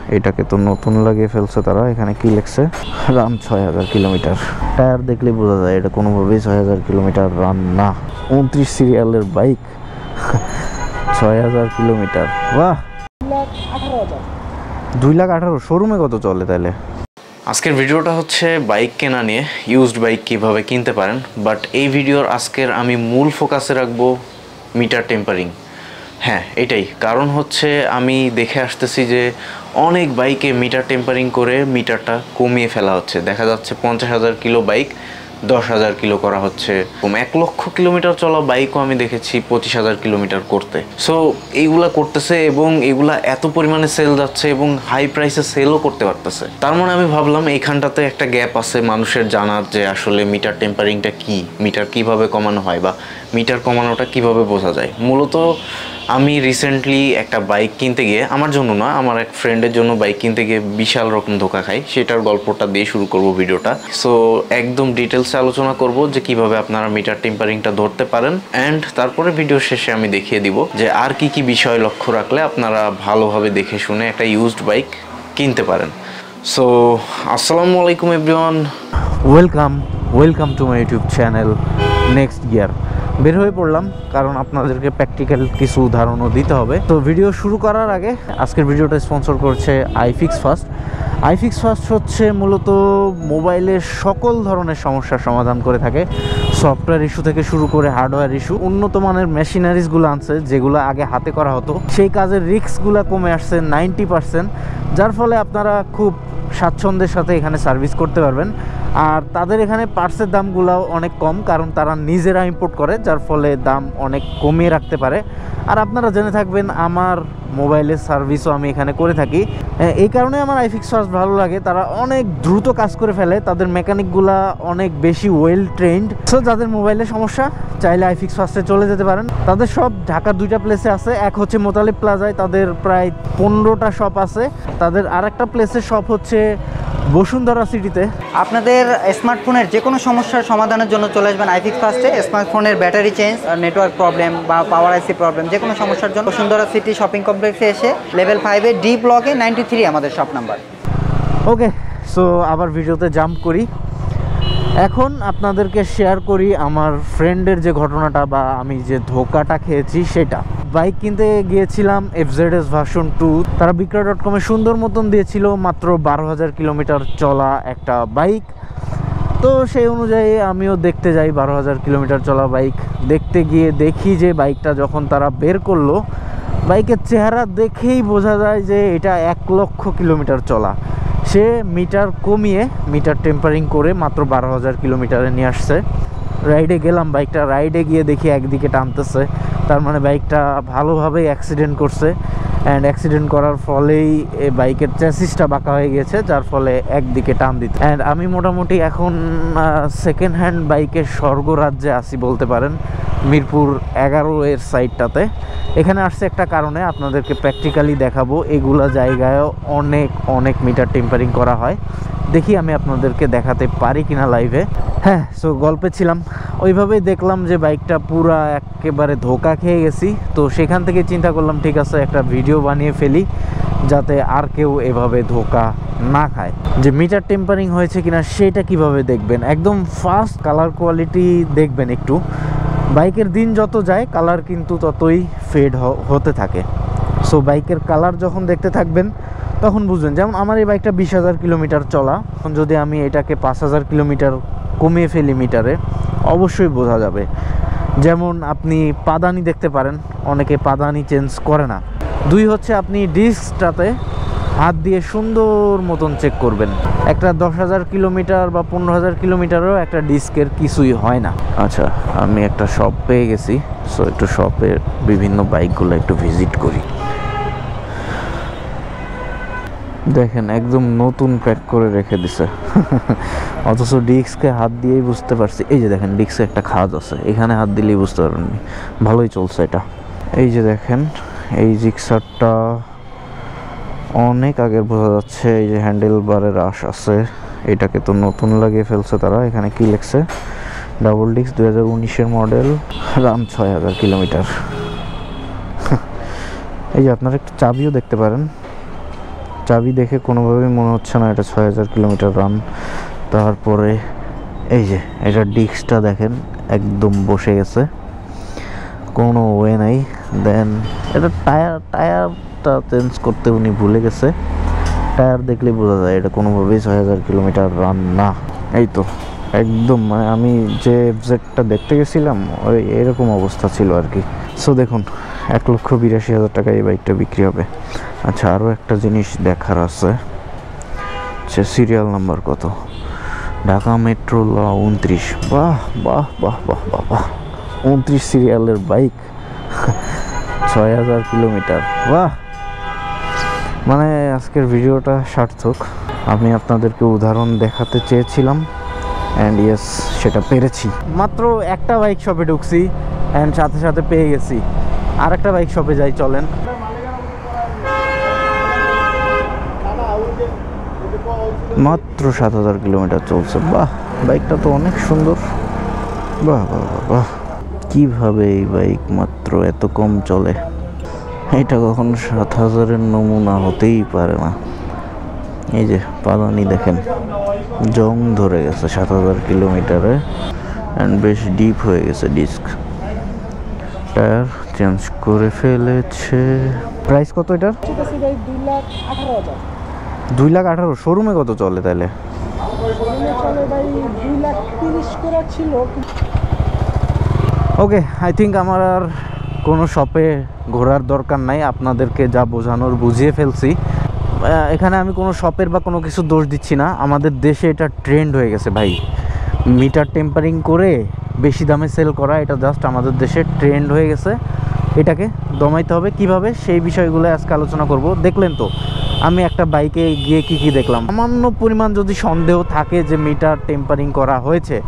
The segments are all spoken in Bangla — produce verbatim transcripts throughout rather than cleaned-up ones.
এটাকে তো নতুন লাগিয়ে ফেলছে তারা। এখানে কি লিখছে, রান ছয় হাজার কিলোমিটার। টায়ার দেখলে বোঝা যায় এটা কোনোভাবেই ছয় হাজার কিলোমিটার রান না। উনত্রিশ সিরিয়ালের বাইক, ছয় হাজার কিলোমিটার, বাহ। দুই লাখ আঠারো শোরুমে কত চলে তাহলে? আজকের ভিডিওটা হচ্ছে বাইক কেনা নিয়ে, ইউজড বাইক কিভাবে কিনতে পারেন। বাট এই ভিডিওর আজকের আমি মূল ফোকাসে রাখবো মিটার টেম্পারিং। হ্যাঁ, এটাই কারণ হচ্ছে আমি দেখে আসতেছি যে অনেক বাইকে মিটার টেম্পারিং করে মিটারটা কমিয়ে ফেলা হচ্ছে। দেখা যাচ্ছে পঞ্চাশ হাজার কিলো বাইক দশ হাজার কিলো করা হচ্ছে। এক লক্ষ কিলোমিটার চলা বাইকও আমি দেখেছি পঁচিশ হাজার কিলোমিটার করতে। সো এইগুলা করতেছে এবং এগুলা এত পরিমাণে সেল যাচ্ছে এবং হাই প্রাইসে সেলও করতে পারতেছে। তার মানে আমি ভাবলাম এইখানটাতে একটা গ্যাপ আছে মানুষের জানার, যে আসলে মিটার টেম্পারিংটা কি, মিটার কিভাবে কমানো হয় বা মিটার কমানোটা কিভাবে বোঝা যায়। মূলত আমি রিসেন্টলি একটা বাইক কিনতে গিয়ে, আমার জন্য না, আমার এক ফ্রেন্ডের জন্য বাইক কিনতে গিয়ে বিশাল রকম ধোকা খাই। সেটার গল্পটা দিয়ে শুরু করব ভিডিওটা। সো একদম ডিটেলসে আলোচনা করব যে কিভাবে আপনারা মিটার টেম্পারিংটা ধরতে পারেন, অ্যান্ড তারপরে ভিডিও শেষে আমি দেখিয়ে দিব যে আর কি কি বিষয় লক্ষ্য রাখলে আপনারা ভালোভাবে দেখে শুনে একটা ইউজড বাইক কিনতে পারেন। সো আসসালামু আলাইকুম everyone, welcome welcome to my YouTube channel next gear. বের হয়ে পড়লাম কারণ আপনাদেরকে প্র্যাকটিক্যাল কিছু উদাহরণও দিতে হবে। তো ভিডিও শুরু করার আগে আজকের ভিডিওটা স্পন্সর করছে আইফিক্স ফার্স্ট। আইফিক্স ফার্স্ট হচ্ছে মূলত মোবাইলের সকল ধরনের সমস্যার সমাধান করে থাকে। সফটওয়্যার ইস্যু থেকে শুরু করে হার্ডওয়্যার ইস্যু, উন্নত মানের মেশিনারিজগুলো আনছে যেগুলো আগে হাতে করা হতো। সেই কাজের রিস্কগুলো কমে আসছে নাইনটি পার্সেন্ট, যার ফলে আপনারা খুব স্বাচ্ছন্দ্যের সাথে এখানে সার্ভিস করতে পারবেন। আর তাদের এখানে পার্টসের দামগুলোও অনেক কম, কারণ তারা নিজেরা ইম্পোর্ট করে, যার ফলে দাম অনেক কমিয়ে রাখতে পারে। আর আপনারা জেনে থাকবেন আমার মোবাইলের সার্ভিসও আমি এখানে করে থাকি। এই কারণে আমার আইফিক্স ফার্স্ট ভালো লাগে, তারা অনেক দ্রুত কাজ করে ফেলে। তাদের মেকানিকগুলা অনেক বেশি ওয়েল ট্রেন্ড। সো যাদের মোবাইলের সমস্যা চাইলে আইফিক্স ফার্স্টে চলে যেতে পারেন। তাদের সব ঢাকার দুইটা প্লেসে আছে। এক হচ্ছে মোতালিব প্লাজায়, তাদের প্রায় পনেরোটা শপ আছে। তাদের আর একটা প্লেসের শপ হচ্ছে বসুন্ধরা সিটিতে। আপনাদের স্মার্টফোনের যে কোনো সমস্যার সমাধানের জন্য চলে আসবেন আইফিক্স ফার্স্টে। স্মার্টফোনের ব্যাটারি চেঞ্জ, নেটওয়ার্ক প্রবলেম বা পাওয়ার আইসি প্রবলেম, যে কোনো সমস্যার জন্য বসুন্ধরা সিটি শপিং কমপ্লেক্সে এসে লেভেল ফাইভে ডি ব্লকে নাইনটি থ্রি আমাদের শপ নাম্বার। ওকে, সো আবার ভিডিওতে জাম্প করি। এখন আপনাদেরকে শেয়ার করি আমার ফ্রেন্ডের যে ঘটনাটা বা আমি যে ধোকাটা খেয়েছি সেটা। বাইক কিনতে গিয়েছিলাম এফজেডএস ভার্সন টু। তারা বিক্রয় ডট কমে সুন্দর মতন দিয়েছিল মাত্র বারো হাজার কিলোমিটার চলা একটা বাইক। তো সেই অনুযায়ী আমিও দেখতে যাই বারো হাজার কিলোমিটার চলা বাইক। দেখতে গিয়ে দেখি যে বাইকটা যখন তারা বের করলো, বাইকের চেহারা দেখেই বোঝা যায় যে এটা এক লক্ষ কিলোমিটার চলা। সে মিটার কমিয়ে মিটার টেম্পারিং করে মাত্র বারো হাজার কিলোমিটারে নিয়ে আসছে। রাইডে গেলাম, বাইকটা রাইডে গিয়ে দেখি একদিকে টানতেছে, তার মানে বাইকটা ভালোভাবেই অ্যাক্সিডেন্ট করছে। অ্যান্ড অ্যাক্সিডেন্ট করার ফলেই এই বাইকের চ্যাসিসটা বাঁকা হয়ে গেছে, যার ফলে একদিকে টান দিতে। অ্যান্ড আমি মোটামুটি এখন সেকেন্ড হ্যান্ড বাইকের স্বর্গরাজ্যে আসি বলতে পারেন, মিরপুর এগারো এর সাইডটাতে। এখানে আসছে একটা কারণে, আপনাদেরকে প্র্যাকটিক্যালি দেখাবো এগুলা জায়গায়ও অনেক অনেক মিটার টেম্পারিং করা হয়। দেখি আমি আপনাদেরকে দেখাতে পারি কিনা লাইভে। হ্যাঁ, সো গল্পে ছিলাম, ওইভাবেই দেখলাম যে বাইকটা পুরা একেবারে ধোকা খেয়ে গেছি। তো সেখান থেকে চিন্তা করলাম ঠিক আছে একটা ভিডিও বানিয়ে ফেলি, যাতে আর কেউ এভাবে ধোকা না খায়। যে মিটার টেম্পারিং হয়েছে কিনা সেটা কিভাবে দেখবেন, একদম ফাস্ট কালার কোয়ালিটি দেখবেন একটু। বাইকের দিন যত যায় কালার কিন্তু ততই ফেড হতে থাকে। সো বাইকের কালার যখন দেখতে থাকবেন তখন বুঝবেন। যেমন আমার এই বাইকটা বিশ হাজার কিলোমিটার চলা, এখন যদি আমি এটাকে পাঁচ হাজার কিলোমিটার কমিয়ে ফেলি মিটারে, অবশ্যই বোঝা যাবে। যেমন আপনি পাদানি দেখতে পারেন, অনেকে পাদানি চেঞ্জ করে না। দুই হচ্ছে আপনি ডিস্কটাতে হাত দিয়ে সুন্দর মতন চেক করবেন। একটা দশ হাজার কিলোমিটার বা পনেরো হাজার কিলোমিটারও একটা ডিস্কের কিছুই হয় না। আচ্ছা, আমি একটা শপ পেয়ে গেছি, সো একটু শপের বিভিন্ন বাইকগুলো একটু ভিজিট করি। দেখেন একদম নতুন প্যাক করে রেখে দিছে, অথচ ডিস্কে হাত দিয়েই বুঝতে পারছি। এই যে দেখেন ডিস্কে একটা খাজ আছে, এখানে হাত দিলেই বুঝতে পারেননি। ভালোই চলছে এটা। এই যে দেখেন এই জিক্সারটা অনেক আগের বোঝা যাচ্ছে। এই যে হ্যান্ডেল বারের আশ আছে, এটাকে তো নতুন লাগিয়ে ফেলছে তারা। এখানে কি লিখছে, ডাবল ডিস্ক দুই হাজার উনিশের মডেল, রান ছয় হাজার কিলোমিটার। এই যে আপনারা একটু চাবিও দেখতে পারেন, চাবি দেখে কোনোভাবেই মনে হচ্ছে না এটা ছয় হাজার কিলোমিটার রান। তারপরে এই যে এটা ডিস্কটা দেখেন একদম বসে গেছে, কোনো ওয়ে নাই। দেন এটা টায়ার টায়ারটা চেঞ্জ করতে উনি ভুলে গেছে। টায়ার দেখলে বোঝা যায় এটা কোনোভাবেই ছয় হাজার কিলোমিটার রান না। এই তো একদম মানে আমি যে এফজেডটা দেখতে গেছিলাম ওই এরকম অবস্থা ছিল আর কি। সো দেখুন এক লক্ষ বিরাশি হাজার টাকায় এই বাইকটা বিক্রি হবে। আচ্ছা আরও একটা জিনিস দেখার আছে, সে সিরিয়াল নাম্বার কত, ঢাকা মেট্রো ল উনত্রিশ। বাহ বাহ বাহ বাহ বাহ বাহ, উনত্রিশ সিরিয়ালের বাইক, ছয় হাজার কিলোমিটার, বাহ। মানে আজকের ভিডিওটা সার্থক। আমি আপনাদেরকে উদাহরণ দেখাতে চেয়েছিলাম অ্যান্ড ইয়েস সেটা পেরেছি। মাত্র একটা বাইক শপে ঢুকছি অ্যান্ড সাথে সাথে পেয়ে গেছি। আর একটা বাইক শপে যাই চলেন। মাত্র সাত হাজার কিলোমিটার চলছে, বাহ। বাইকটা তো অনেক সুন্দর, বাহ বাহ বাহ বাহ। কীভাবে এই বাইক মাত্র এত কম চলে? এটা কখনো সাত হাজারের নমুনা হতেই পারে না। এই যে পাদানি দেখেন জং ধরে গেছে সাত হাজার কিলোমিটারে অ্যান্ড বেশ ডিপ হয়ে গেছে ডিস্ক। টায়ার চেঞ্জ করে ফেলেছে। প্রাইস কত এটার? দুই লাখ আঠারো। শোরুমে কত চলে তাহলে? ওকে, আই থিঙ্ক আমার আর কোনো শপে ঘোরার দরকার নাই। আপনাদেরকে যা বোঝানোর বুঝিয়ে ফেলছি। এখানে আমি কোনো শপের বা কোনো কিছু দোষ দিচ্ছি না। আমাদের দেশে এটা ট্রেন্ড হয়ে গেছে ভাই, মিটার টেম্পারিং করে বেশি দামে সেল করা। এটা জাস্ট আমাদের দেশে ট্রেন্ড হয়ে গেছে। এটাকে দমাইতে হবে কিভাবে, সেই বিষয়গুলো আজকে আলোচনা করব। দেখলেন তো আমি একটা বাইকে গিয়ে কি কি দেখলাম। সামান্য পরিমাণ যদি সন্দেহ থাকে যে মিটার টেম্পারিং করা হয়েছে,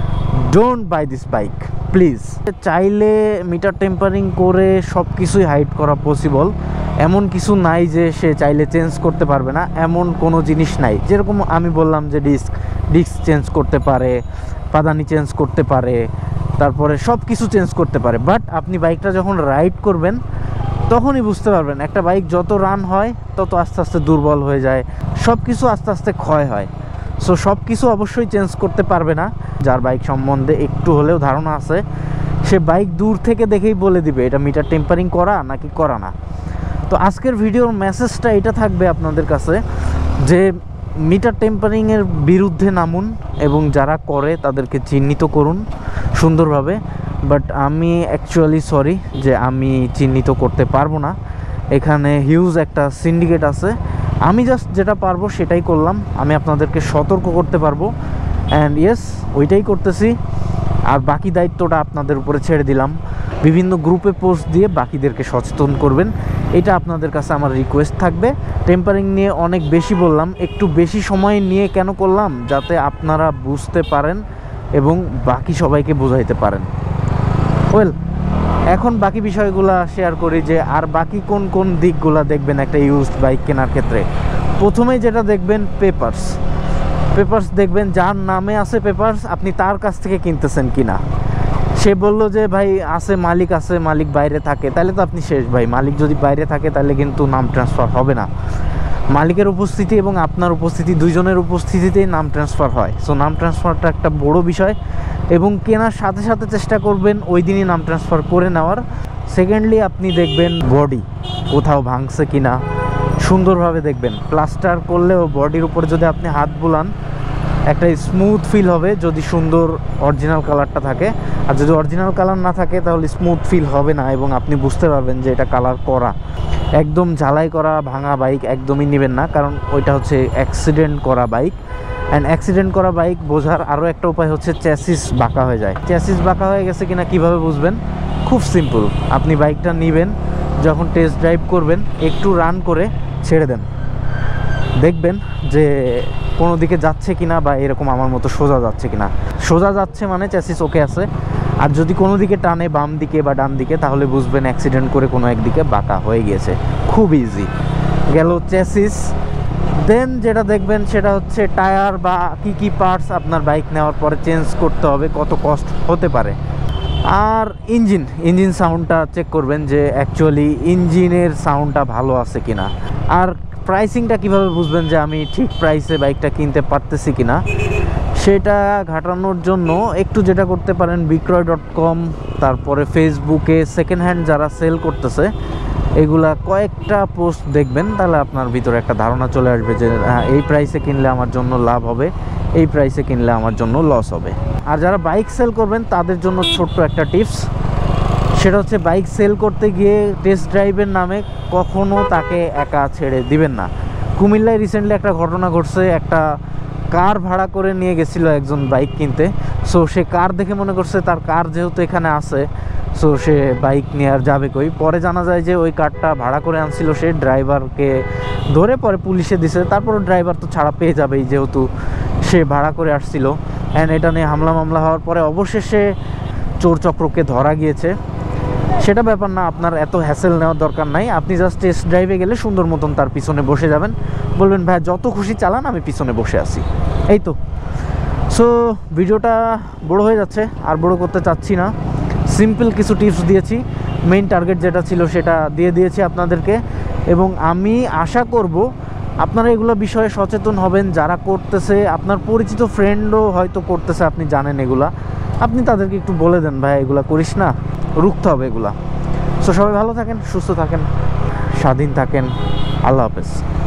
don't buy this bike please. চাইলে মিটার টেম্পারিং করে সব কিছুই হাইড করা পসিবল। এমন কিছু নাই যে সে চাইলে চেঞ্জ করতে পারবে না, এমন কোনো জিনিস নাই। যেরকম আমি বললাম যে ডিস্ক ডিস্ক চেঞ্জ করতে পারে, পাদানি চেঞ্জ করতে পারে, তারপরে সব কিছু চেঞ্জ করতে পারে। বাট আপনি বাইকটা যখন রাইড করবেন তখনই বুঝতে পারবেন একটা বাইক যত রান হয় তত আস্তে আস্তে দুর্বল হয়ে যায়, সব কিছু আস্তে আস্তে ক্ষয় হয়। সো সব কিছু অবশ্যই চেঞ্জ করতে পারবে না। যার বাইক সম্বন্ধে একটু হলেও ধারণা আছে সে বাইক দূর থেকে দেখেই বলে দিবে এটা মিটার টেম্পারিং করা নাকি করা না। তো আজকের ভিডিওর মেসেজটা এটা থাকবে আপনাদের কাছে যে মিটার টেম্পারিংয়ের বিরুদ্ধে নামুন এবং যারা করে তাদেরকে চিহ্নিত করুন সুন্দরভাবে। বাট আমি অ্যাকচুয়ালি সরি যে আমি চিহ্নিত করতে পারবো না। এখানে হিউজ একটা সিন্ডিকেট আছে। আমি জাস্ট যেটা পারবো সেটাই করলাম। আমি আপনাদেরকে সতর্ক করতে পারবো অ্যান্ড ইয়েস ওইটাই করতেছি। আর বাকি দায়িত্বটা আপনাদের উপরে ছেড়ে দিলাম। বিভিন্ন গ্রুপে পোস্ট দিয়ে বাকিদেরকে সচেতন করবেন, এটা আপনাদের কাছে আমার রিকোয়েস্ট থাকবে। টেম্পারিং নিয়ে অনেক বেশি বললাম, একটু বেশি সময় নিয়ে কেন করলাম, যাতে আপনারা বুঝতে পারেন এবং বাকি সবাইকে বোঝাইতে পারেন। ওয়েল, এখন বাকি বিষয়গুলো শেয়ার করি যে আর বাকি কোন কোন দিকগুলো দেখবেন একটা ইউজড বাইক কেনার ক্ষেত্রে। প্রথমেই যেটা দেখবেন পেপারস। পেপারস দেখবেন যার নামে আছে পেপারস আপনি তার কাছ থেকে কিনতেছেন কিনা। সে বললো যে ভাই আছে, মালিক আছে, মালিক বাইরে থাকে, তাহলে তো আপনি শেষ ভাই। মালিক যদি বাইরে থাকে তাহলে কিন্তু নাম ট্রান্সফার হবে না। মালিকের উপস্থিতি এবং আপনার উপস্থিতি দুইজনের উপস্থিতিতেই নাম ট্রান্সফার হয়। সো নাম ট্রান্সফারটা একটা বড় বিষয় এবং কেনার সাথে সাথে চেষ্টা করবেন ওই দিনই নাম ট্রান্সফার করে নেওয়ার। সেকেন্ডলি আপনি দেখবেন বডি কোথাও ভাঙছে কিনা, সুন্দরভাবে দেখবেন। প্লাস্টার করলেও বডির উপর যদি আপনি হাত বুলান একটা স্মুথ ফিল হবে যদি সুন্দর অরিজিনাল কালারটা থাকে। আর যদি অরিজিনাল কালার না থাকে তাহলে স্মুথ ফিল হবে না এবং আপনি বুঝতে পারবেন যে এটা কালার করা। একদম ঝালাই করা ভাঙা বাইক একদমই নেবেন না, কারণ ওইটা হচ্ছে অ্যাক্সিডেন্ট করা বাইক। অ্যান্ড অ্যাক্সিডেন্ট করা বাইক বোঝার আরও একটা উপায় হচ্ছে চ্যাসিস বাঁকা হয়ে যায়। চ্যাসিস বাঁকা হয়ে গেছে কিনা কীভাবে বুঝবেন? খুব সিম্পল। আপনি বাইকটা নেবেন, যখন টেস্ট ড্রাইভ করবেন একটু রান করে ছেড়ে দেন, দেখবেন যে কোনো দিকে যাচ্ছে কিনা বা এরকম আমার মতো সোজা যাচ্ছে কিনা। সোজা যাচ্ছে মানে চ্যাসিস ওকে আছে। আর যদি কোনো দিকে টানে বাম দিকে বা ডান দিকে তাহলে বুঝবেন অ্যাক্সিডেন্ট করে কোনো একদিকে বাঁকা হয়ে গিয়েছে। খুব ইজি গেল চ্যাসিস। দেন যেটা দেখবেন সেটা হচ্ছে টায়ার বা কি কি পার্টস আপনার বাইক নেওয়ার পরে চেঞ্জ করতে হবে, কত কস্ট হতে পারে। আর ইঞ্জিন ইঞ্জিন সাউন্ডটা চেক করবেন যে অ্যাকচুয়ালি ইঞ্জিনের সাউন্ডটা ভালো আছে কিনা। আর প্রাইসিংটা কিভাবে বুঝবেন যে আমি ঠিক প্রাইসে বাইকটা কিনতে পারতেছি কিনা, সেটা ঘাটানোর জন্য একটু যেটা করতে পারেন, বিক্রয় ডট কম, তারপরে ফেসবুকে সেকেন্ড হ্যান্ড যারা সেল করতেছে এগুলা কয়েকটা পোস্ট দেখবেন, তাহলে আপনার ভিতরে একটা ধারণা চলে আসবে যে হ্যাঁ, এই প্রাইসে কিনলে আমার জন্য লাভ হবে, এই প্রাইসে কিনলে আমার জন্য লস হবে। আর যারা বাইক সেল করবেন তাদের জন্য ছোট্ট একটা টিপস, সেটা হচ্ছে বাইক সেল করতে গিয়ে টেস্ট ড্রাইভের নামে কখনো তাকে একা ছেড়ে দিবেন না। কুমিল্লায় রিসেন্টলি একটা ঘটনা ঘটছে, একটা কার ভাড়া করে নিয়ে গেছিলো একজন বাইক কিনতে। সো সে কার দেখে মনে করছে তার কার যেহেতু এখানে আছে, সো সে বাইক নিয়ে আর যাবে কই। পরে জানা যায় যে ওই কারটা ভাড়া করে আনছিল সে, ড্রাইভারকে ধরে পরে পুলিশে দিছে। তারপর ড্রাইভার তো ছাড়া পেয়ে যাবেই যেহেতু সে ভাড়া করে আসছিল। অ্যান্ড এটা নিয়ে হামলা মামলা হওয়ার পরে অবশেষে চোর চক্রকে ধরা গিয়েছে। সেটা ব্যাপার না, আপনার এত হ্যাসেল নেওয়ার দরকার নাই। আপনি জাস্ট টেস্ট ড্রাইভে গেলে সুন্দর মতন তার পিছনে বসে যাবেন, বলবেন ভাই যত খুশি চালান, আমি পিছনে বসে আছি, এই তো। সো ভিডিওটা বড় হয়ে যাচ্ছে, আর বড় করতে চাচ্ছি না। সিম্পল কিছু টিপস দিয়েছি, মেইন টার্গেট যেটা ছিল সেটা দিয়ে দিয়েছি আপনাদেরকে। এবং আমি আশা করব আপনারা এগুলো বিষয়ে সচেতন হবেন। যারা করতেছে, আপনার পরিচিত ফ্রেন্ডও হয়তো করতেছে, আপনি জানেন এগুলা, আপনি তাদেরকে একটু বলে দেন ভাই এগুলা করিস না, রুখতে হবে এগুলা। সো সবাই ভালো থাকেন, সুস্থ থাকেন, স্বাধীন থাকেন। আল্লাহ হাফেজ।